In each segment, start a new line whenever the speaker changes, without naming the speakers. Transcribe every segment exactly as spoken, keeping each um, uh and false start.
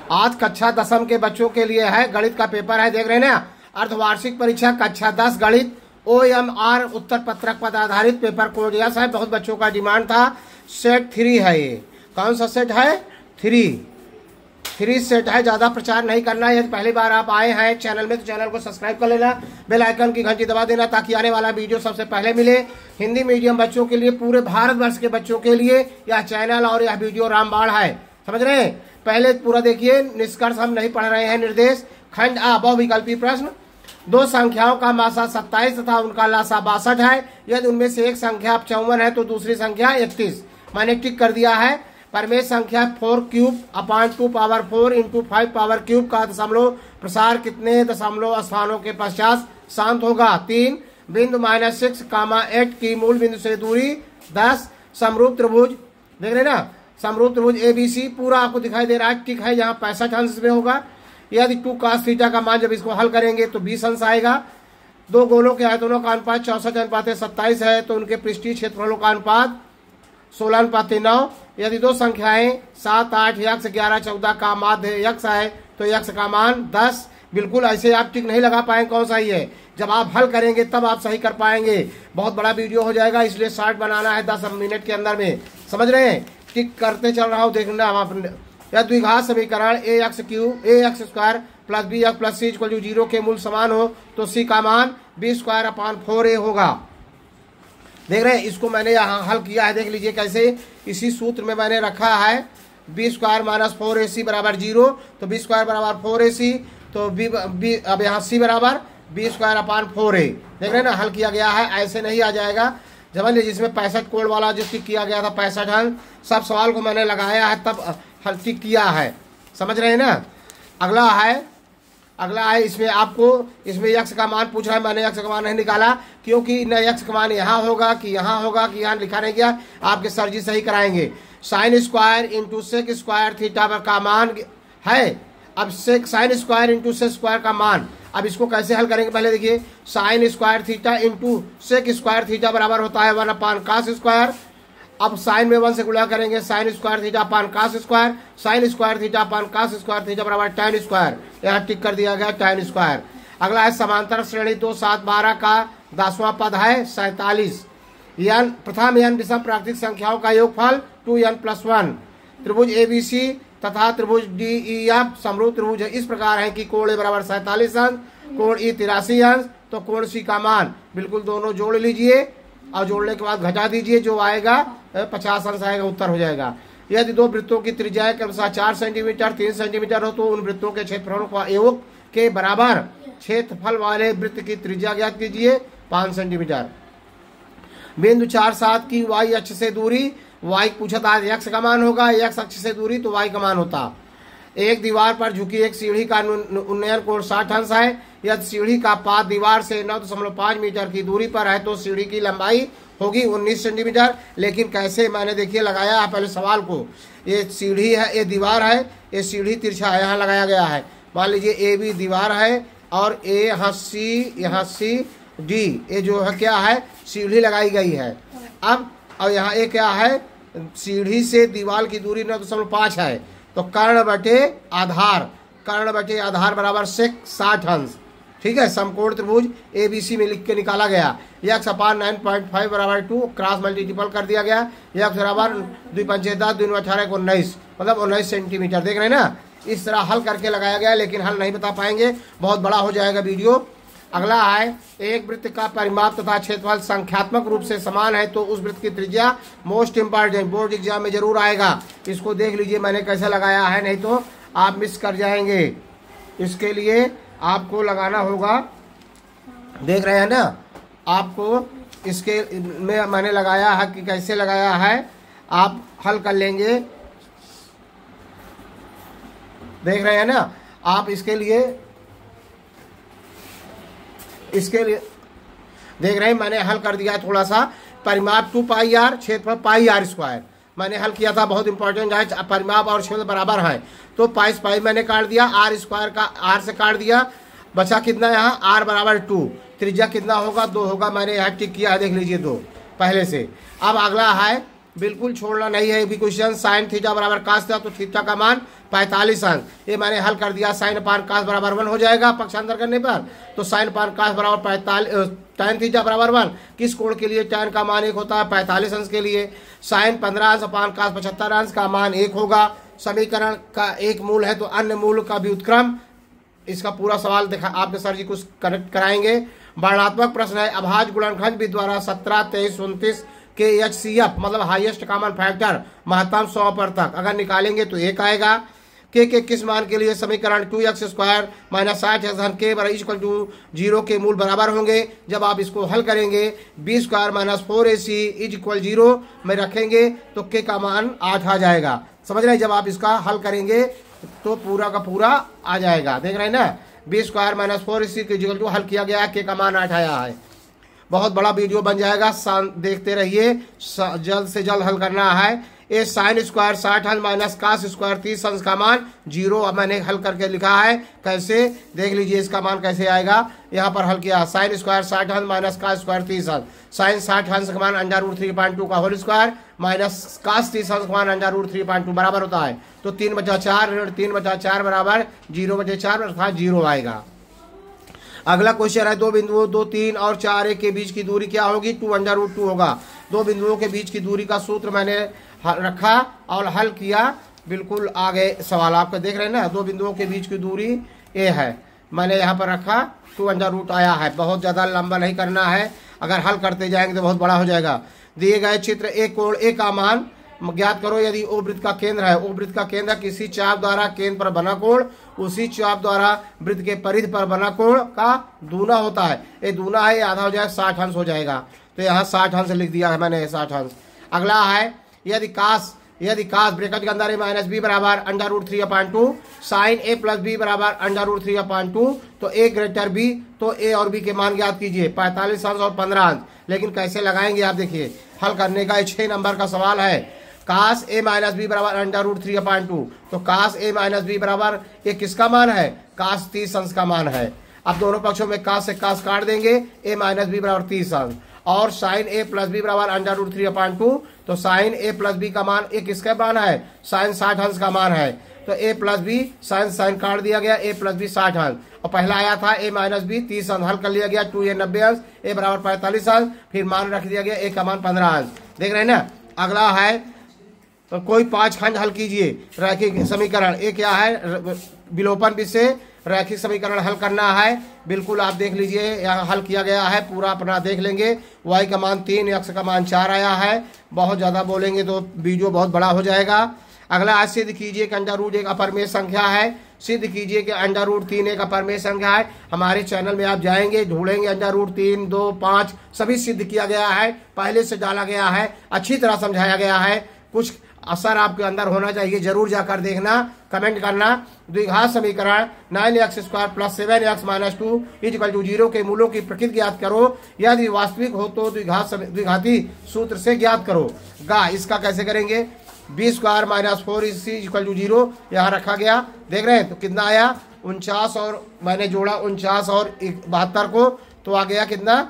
आज कक्षा दसम के बच्चों के लिए है, गणित का पेपर है, देख रहे हैं ना। अर्धवार्षिक परीक्षा कक्षा दस गणित ओ एम आर उत्तर पत्रक पर आधारित पेपर कोड यस है, बहुत बच्चों का डिमांड था। सेट थ्री है, ये कौन सा सेट है? थ्री थ्री सेट है। ज्यादा प्रचार नहीं करना है। पहली बार आप आए हैं चैनल में तो चैनल को सब्सक्राइब कर लेना, बेल आइकन की घंटी दबा देना ताकि आने वाला वीडियो सबसे पहले मिले। हिंदी मीडियम बच्चों के लिए, पूरे भारतवर्ष के बच्चों के लिए यह चैनल और यह वीडियो रामबाण है, समझ रहे हैं। पहले पूरा देखिए, निष्कर्ष हम नहीं पढ़ रहे हैं। निर्देश खंड आ, बहुविकल्पी प्रश्न। दो संख्याओं का मासा सत्ताईस तथा उनका लासा बासठ है। यदि उनमें से एक संख्या चौवन है तो दूसरी संख्या इकतीस। मैंने टिक कर दिया है। परमेश संख्या four cube upon two power four into five power cube का दशमलव प्रसार कितने दशमलव स्थानों के पश्चात शांत होगा? तीन। बिंदु माइनस सिक्स कामा एट की मूल बिंदु से दूरी दस। समरूप त्रिभुज, देख रहे ना, समरूप त्रिभुज ए बी सी पूरा आपको दिखाई दे रहा है, टिक है। यहाँ पैंसठ अंश में होगा। यदि टू कास थीटा का मान जब इसको हल करेंगे तो बीस अंश आएगा। दो गोलों के आयतनों का अनुपात चौसठ अनुपात सत्ताईस है तो उनके पृष्ठीय क्षेत्रफलों का अनुपात सोलह अनुपात नौ। यदि दो संख्याएं सात आठ यक्स ग्यारह चौदह का माध्य यक्स है तो यक्स का मान दस। बिल्कुल ऐसे आप टिक नहीं लगा पाएंगे कौन सा ही है, जब आप हल करेंगे तब आप सही कर पाएंगे। बहुत बड़ा वीडियो हो जाएगा इसलिए शॉर्ट बनाना है दस मिनट के अंदर में, समझ रहे हैं। टिक करते चल रहा हूँ, देखना आप। या द्विघात समीकरण A X Q A X square plus B X plus C equal to zero के मूल समान हो तो सी का मान B square upon four A होगा। देख रहे हैं, इसको मैंने यहाँ हल किया है, देख लीजिए कैसे। इसी सूत्र में मैंने रखा है B square minus four A C बराबर जीरो, तो बी स्क्वायर बराबर फोर ए सी, तो बी बी अब यहाँ सी बराबर B square upon four A. देख रहे हैं ना, हल किया गया है। ऐसे नहीं आ जाएगा जब जिसमें पैंसठ कोड वाला जो टिक किया गया था पैंसठ अंक, सब सवाल को मैंने लगाया है तब हल टिक किया है, समझ रहे हैं ना। अगला है अगला है इसमें आपको इसमें यक्स का मान पूछ रहा है। मैंने यक्स का मान नहीं निकाला क्योंकि न यक्स का मान यहाँ होगा कि यहाँ होगा कि यहाँ लिखा नहीं गया, आपके सर जी सही कराएंगे। Sine square into sec square theta का मान है। अब sec sine square into sec square का मान, अब इसको कैसे हल करेंगे पहले देखिए। Sine square theta into sec square theta बराबर होता है वन अपान कास स्क्वायर। अब साइन में वन से गुणा करेंगे, sine square theta upon cos square, sine square theta upon cos square theta बराबर tan स्क्वायर। यहाँ टिक कर दिया गया tan स्क्वायर। अगला है समांतर श्रेणी दो सात बारह का दसवां पद है सैतालीस। यन प्रथम यन विषम प्राकृतिक संख्याओं का योगफल टू एन प्लस वन। त्रिभुज ए बी सी तथा त्रिभुज डी ई एफ समरूप त्रिभुज इस प्रकार है कि कोण ए बराबर सैतालीस अंश, कोण ई तिरासी अंश, तो कोण सी का मान बिल्कुल दोनों जोड़ लीजिए और जोड़ने के बाद घटा दीजिए, जो आएगा पचास अंश आएगा, उत्तर हो जाएगा। यदि दो वृत्तों की त्रिज्या के अनुसार चार सेंटीमीटर तीन सेंटीमीटर हो तो उन वृत्तों के क्षेत्रफलों का योग के बराबर क्षेत्रफल वाले वृत्त की त्रिज्या ज्ञात कीजिए पांच सेंटीमीटर। बिंदु चार सात की वाई अक्ष से दूरी, वाई पूछा था एक्स का मान होगा, एक्स अक्ष से दूरी तो वाई का मान होता। एक दीवार पर झुकी एक सीढ़ी का उन्नयन कोण साठ अंश है। यदि सीढ़ी का पाद दीवार से नौ दशमलव पाँच मीटर की दूरी पर है तो सीढ़ी की लंबाई होगी उन्नीस सेंटीमीटर। लेकिन कैसे, मैंने देखिए लगाया है पहले सवाल को। ये सीढ़ी है, ये दीवार है, ये सीढ़ी तिरछा है, यहाँ लगाया गया है। मान लीजिए ए बी दीवार है और ए यहाँ सी, यहाँ सी डी, ये जो है क्या है सीढ़ी लगाई गई है। अब और यहाँ ए क्या है, सीढ़ी से दीवार की दूरी नौ दशमलव पाँच है तो कर्ण बटे आधार, कर्ण बटे आधार बराबर सेक साठ अंश। ठीक है, समकोण त्रिभुज ए बी सी में लिख के निकाला गया। X upon nine point five बराबर टू, क्रॉस मल्टीपल कर दिया गया। यक्स बराबर दुई पंचे दस दुई अठारह को उन्नीस, मतलब उन्नीस सेंटीमीटर। देख रहे हैं ना, इस तरह हल करके लगाया गया, लेकिन हल नहीं बता पाएंगे, बहुत बड़ा हो जाएगा वीडियो। अगला है एक वृत्त का परिमाप तथा क्षेत्रफल संख्यात्मक रूप से समान है तो उस वृत्त की त्रिज्या, मोस्ट इंपॉर्टेंट, बोर्ड एग्जाम में जरूर आएगा। इसको देख लीजिए मैंने कैसे लगाया है, नहीं तो आप मिस कर जाएंगे। इसके लिए आपको लगाना होगा, देख रहे हैं ना, आपको इसके में मैंने लगाया है कि कैसे लगाया है, आप हल कर लेंगे। देख रहे हैं ना आप, इसके लिए इसके लिए देख रहे हैं मैंने हल कर दिया थोड़ा सा। परिमाप टू पाई आर, क्षेत्रफल पाई आर स्क्वायर मैंने हल किया था, बहुत इंपॉर्टेंट है। परिमाप और क्षेत्र बराबर है तो पाई पाई मैंने काट दिया, आर स्क्वायर का आर से काट दिया, बचा कितना यहाँ आर बराबर टू। त्रिज्या कितना होगा, दो होगा, मैंने यहाँ टिक किया है, देख लीजिए दो पहले से। अब अगला है बिल्कुल छोड़ना नहीं है भी क्वेश्चन। साइन थीटा बराबर कास था तो थीटा का मान पैंतालीस अंश, ये मैंने हल कर दिया। साइन पान कास बराबर वन हो जाएगा पक्षांतर करने पर, तो साइन पान कास बराबर पैंतालीस, टैन थीटा बराबर वन किस कोण के लिए टैन का मान एक होता है, पैंतालीस अंश के लिए। साइन पंद्रह अंश पान कास पचहत्तर अंश का मान एक होगा। समीकरण का एक मूल है तो अन्य मूल का भी उत्क्रम। इसका पूरा सवाल देखा आपके सर जी कुछ कनेक्ट कराएंगे। वर्णात्मक प्रश्न है, अभाज्य गुणनखंड विधि द्वारा सत्रह तेईस उनतीस के एच सी एफ मतलब हाईएस्ट कॉमन फैक्टर महत्तम सौ पर तक अगर निकालेंगे तो एक आएगा। के के किस मान के लिए समीकरण टू एक्स स्क्वायर माइनस साठ एक्स धन के बराबर इक्वल टू जीरो के मूल बराबर होंगे। जब आप इसको हल करेंगे B square minus four A C is equal zero में रखेंगे तो के का मान आठ आ जाएगा। समझ रहे हैं, जब आप इसका हल करेंगे तो पूरा का पूरा आ जाएगा। देख रहे हैं ना, B square minus four A C के इक्वल टू हल किया गया, के का मान आठ आया है। बहुत बड़ा वीडियो बन जाएगा, देखते रहिए, जल्द से जल्द हल करना है। ए साइन स्क्वायर साठ अंश माइनस कास स्क्वायर तीस अंश का मान जीरो, अब मैंने हल करके लिखा है। कैसे देख लीजिए इसका मान कैसे आएगा। यहाँ पर हल किया, साइन स्क्वायर साठ अंश माइनस कास स्क्वायर तीस अंश, साइन साठ अंश का मान under root three point two का होल स्क्वायर माइनस कास तीस अंश का मान under root three point two बराबर होता है। तो तीन बचा चार, तीन बचा चार बराबर जीरो बचे चार अर्थात जीरो आएगा। अगला क्वेश्चन है, दो बिंदुओं दो तीन और चार एक के बीच की दूरी क्या होगी, टू अंडर रूट टू होगा। दो बिंदुओं के बीच की दूरी का सूत्र मैंने रखा और हल किया। बिल्कुल आगे सवाल आपका देख रहे हैं ना, दो बिंदुओं के बीच की दूरी ए है, मैंने यहाँ पर रखा टू अंडर रूट आया है। बहुत ज़्यादा लंबा नहीं करना है, अगर हल करते जाएंगे तो बहुत बड़ा हो जाएगा। दिए गए चित्र ए कोण ए का मान ज्ञात करो। यदि ओ वृत्त का केंद्र है, ओ वृत्त का केंद्र किसी चाप द्वारा केंद्र पर बना कोण उसी चाप द्वारा वृत्त के परिधि पर बना कोण का दूना होता है। ये दूना है, ये आधा हो जाए साठ अंश हो जाएगा, तो यहाँ साठ अंश लिख दिया है मैंने, साठ अंश। अगला है, यदि कास यदि कास ब्रैकेट के अंदर ए माइनस बी बराबर under root three upon two sine A plus B बराबर under root three upon two, तो ए ग्रेटर बी, तो ए और बी के मान ज्ञात कीजिए, पैंतालीस अंश और पंद्रह अंश। लेकिन कैसे लगाएंगे आप देखिए, हल करने का छह नंबर का सवाल है। कास ए माइनस बी बराबर under root three upon two, तो कास ए माइनस बी बराबर ये किसका मान है, कास तीस अंश का मान है। अब दोनों पक्षों में कास से कास काट देंगे, ए माइनस बी बराबर तीस अंश और साइन ए प्लस बी बराबर under root three upon two, तो साइन ए प्लस बी का मान ए किसका मान है, साइन साठ अंश का मान है। तो A plus B sine sine काट दिया गया, ए प्लस बी साठ अंश और पहला आया था ए माइनस बी तीस अंश, हल कर लिया गया, टू ए नब्बे अंश, ए बराबर पैंतालीस अंश, फिर मान रख दिया गया ए का मान पंद्रह अंश। देख रहे हैं ना। अगला है, तो कोई पांच खंड हल कीजिए रैखिक समीकरण। ये क्या है, विलोपन विधि से रैखिक समीकरण हल करना है। बिल्कुल आप देख लीजिए, यहाँ हल किया गया है, पूरा अपना देख लेंगे। वाई का मान तीन, एक्स का मान चार आया है। बहुत ज़्यादा बोलेंगे तो वीडियो बहुत बड़ा हो जाएगा। अगला आज सिद्ध कीजिए कि अंडर रूट एक अपरमेय संख्या है। सिद्ध कीजिए कि अंडर रूट तीन एक अपरमेय संख्या है। हमारे चैनल में आप जाएंगे, ढूंढेंगे अंडर रूट तीन दो पाँच सभी सिद्ध किया गया है, पहले से डाला गया है, अच्छी तरह समझाया गया है। कुछ असर आपके अंदर होना चाहिए, जरूर जाकर देखना, कमेंट करना। द्विघात समीकरण nine X square plus seven X minus two equal to zero के मूलों की प्रकृति ज्ञात करो। यदि वास्तविक हो तो द्विघात द्विघाती सूत्र से ज्ञात करो। गा इसका कैसे करेंगे, B square minus four C equal to zero यहाँ रखा गया। देख रहे हैं तो कितना आया, उनचास, और मैंने जोड़ा उनचास और बहत्तर को, तो आ गया कितना,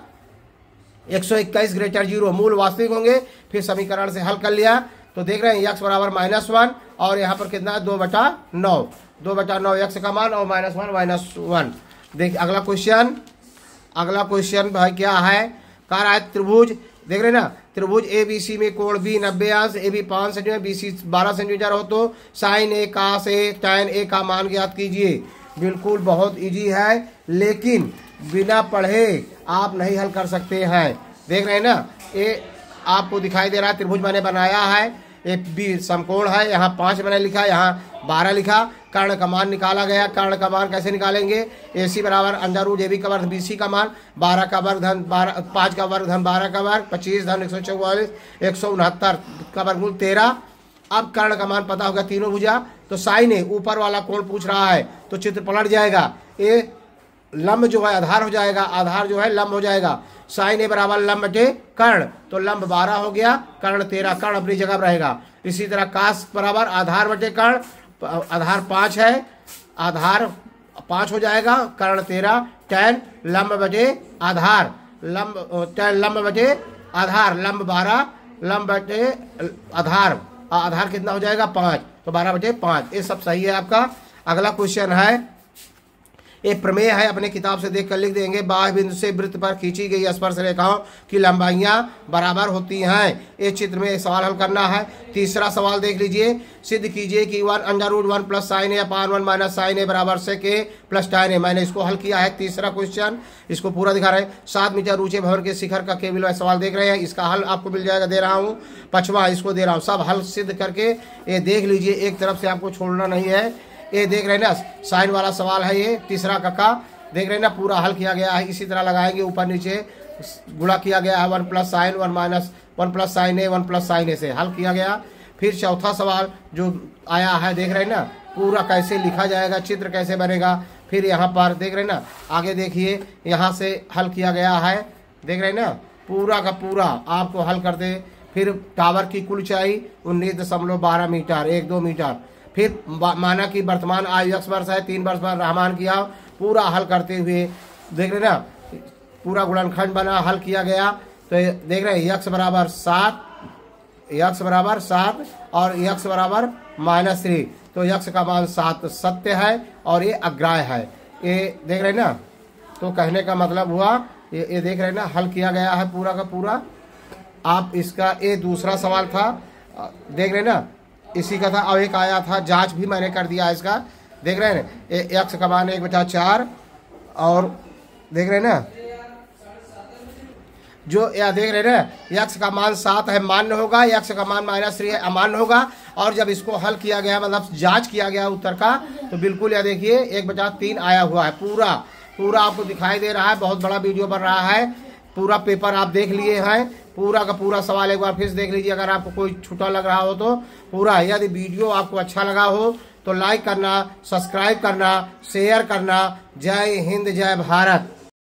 एक सौ इक्कीस ग्रेटर जीरो। मूल वास्तविक होंगे, फिर समीकरण से हल कर लिया। तो देख रहे हैं एक्स बराबर माइनस वन और यहाँ पर कितना है, दो बटा नौ, दो बटा नौ एक्स का मान और माइनस वन माइनस वन। देख अगला क्वेश्चन, अगला क्वेश्चन भाई क्या है, कह रहा है त्रिभुज, देख रहे हैं ना, त्रिभुज ए बी सी में कोण बी नब्बे अंश, ए बी पाँच सेंटीमीटर, बी सी बारह सेंटीमीटर हो तो साइन ए का से टैन ए का मान ज्ञात कीजिए। बिल्कुल बहुत इजी है, लेकिन बिना पढ़े आप नहीं हल कर सकते हैं। देख रहे हैं ना, ये आपको दिखाई दे रहा है, त्रिभुज मैंने बनाया है, एक बी समकोण है, यहाँ पाँच मैंने लिखा, यहाँ बारह लिखा। कर्ण का मान निकाला गया, कर्ण का मान कैसे निकालेंगे, ए सी बराबर अंडर रूट ए बी का वर्ग बी सी का मान, बारह का वर्ग धन बारह, पाँच का वर्ग धन बारह का वर्ग, पच्चीस धन एक सौ चौवालीस, एक सौ उनहत्तर का वर्गमूल तेरह। अब कर्ण का मान पता होगा, तीनों भुजा, तो साइन ए ऊपर वाला कोण पूछ रहा है, तो चित्र पलट जाएगा, ए लंब जो है आधार हो जाएगा, आधार जो है लंब हो जाएगा। साइन ए बराबर लंब बटे कर्ण, तो लंब बारह हो गया, कर्ण तेरह, कर्ण अपनी जगह पर रहेगा। इसी तरह कास बराबर आधार बटे कर्ण, आधार पाँच है, आधार पाँच हो जाएगा, कर्ण तेरह, टैन लंब बटे आधार, लंब टैन लंब बटे आधार, लंब बारह, लंब बटे आधार, आधार कितना हो जाएगा पाँच, तो बारह बटे पाँच। ये सब सही है आपका। अगला क्वेश्चन है, एक प्रमेय है, अपने किताब से देख कर लिख देंगे। बाह्य बिंदु से वृत्त पर खींची गई स्पर्श रेखाओं की लंबाइयां बराबर होती हैं। इस चित्र में सवाल हल करना है। तीसरा सवाल देख लीजिए, सिद्ध कीजिए कि one under root one plus sine A upon one minus sine A बराबर से के प्लस टाइन ए। मैंने इसको हल किया है। तीसरा क्वेश्चन इसको पूरा दिखा रहे हैं। सात मीटर ऊंचे भवन के शिखर का केवल सवाल देख रहे हैं, इसका हल आपको मिल जाएगा, दे रहा हूँ। पांचवा इसको दे रहा हूँ। सब हल सिद्ध करके ये देख लीजिए, एक तरफ से आपको छोड़ना नहीं है। ये देख रहे हैं ना, साइन वाला सवाल है ये, तीसरा कक्का देख रहे हैं ना, पूरा हल किया गया है। इसी तरह लगाएंगे, ऊपर नीचे गुणा किया गया है, one plus sine one minus one plus sine A one plus sine A से हल किया गया। फिर चौथा सवाल जो आया है, देख रहे हैं ना, पूरा कैसे लिखा जाएगा, चित्र कैसे बनेगा। फिर यहाँ पर देख रहे हैं ना, आगे देखिए, यहाँ से हल किया गया है, देख रहे हैं ना, पूरा का पूरा आपको हल करते। फिर टावर की कुल ऊंचाई उन्नीस दशमलव बारह मीटर, एक दो मीटर। फिर माना कि वर्तमान आयु एक्स वर्ष है, तीन वर्ष पर रहमान किया, पूरा हल करते हुए देख रहे ना, पूरा गुणनखंड बना, हल किया गया। तो देख रहे हैं, यक्स बराबर सात, यक्स बराबर सात और यक्स बराबर माइनस थ्री। तो यक्स का मान सात सत्य है और ये अग्राह्य है। ये देख रहे हैं ना, तो कहने का मतलब हुआ, ये, ये देख रहे हैं ना, हल किया गया है पूरा का पूरा। आप इसका, ये दूसरा सवाल था, देख रहे हैं ना, इसी का था। और एक आया था, जांच भी मैंने कर दिया है इसका, देख रहे हैं, एक्स का मान एक बटा चार, और देख रहे हैं ना, जो या देख रहे हैं ना, एक्स का मान सात है, मान्य होगा, एक्स का मान माइनस थ्री है, अमान्य होगा। और जब इसको हल किया गया, मतलब जांच किया गया उत्तर का, तो बिल्कुल यह देखिए एक बटा तीन आया हुआ है। पूरा पूरा आपको दिखाई दे रहा है, बहुत बड़ा वीडियो बन रहा है। पूरा पेपर आप देख लिए हैं, पूरा का पूरा सवाल एक बार फिर से देख लीजिए, अगर आपको कोई छूटा लग रहा हो तो पूरा। यदि वीडियो आपको अच्छा लगा हो तो लाइक करना, सब्सक्राइब करना, शेयर करना। जय हिंद, जय भारत।